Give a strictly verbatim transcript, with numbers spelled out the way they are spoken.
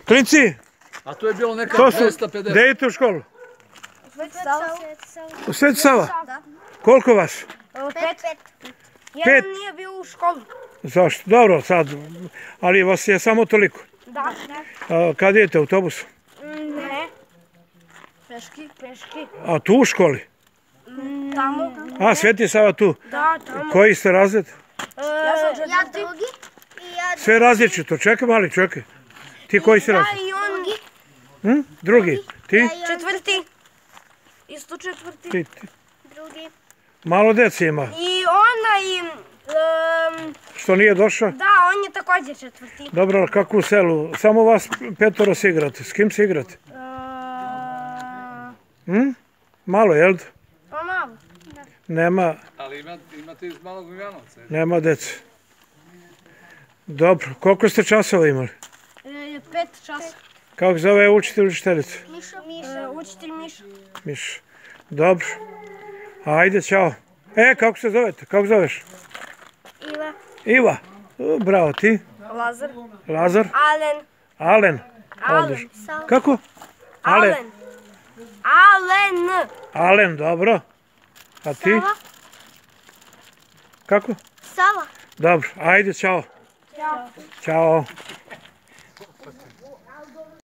Klinci, A to je bilo neka to su, dvesta pedeset. gde idete u školu? U Sveti Sava? Da. Koliko vas? Pet. Pet? Jedan nije bio u školi. Zašto? Dobro, sad, ali vas je samo toliko. Da. A, kad idete autobusom? Ne. Peški, peški. A tu u školi? Tamo. A, Sveti Sava tu. Da, tamo. Koji ste razred? Ja sam četvrti. Ja drugi i ja Sve različito. Čekaj mali, čekaj. Ti koji si Ja razred? i on Hm? Drugi? Ti? četvrti. Isto četvrti. Ti, ti. drugi. Malo dece ima. I ona i... em, Što nije došao? da, on je također četvrti. Dobro, ali kako u selu? Samo vas petoro se igrate. S kim se igrate? E, Hm? Malo, jel da? Pa malo. Nema, Ali ima- imate iz Malog Milanovca. nema dece. Dobro, koliko ste časova imali? E, pet časa. Kako zove učitelj učiteljica? Miša. Miša. učitelj Miša. Miš. Dobro. Ajde, čao. E, kako se zovete? Kako zoveš? Iva. Iva. O, bravo, ti? Lazar. Lazar? Alen. Alen. Alen. Odlično. Kako? Alen. Alen. Alen. Alen, dobro. A ti? Sava. Kako? Sava. Dobro, ajde, čao. Ćao. Ćao.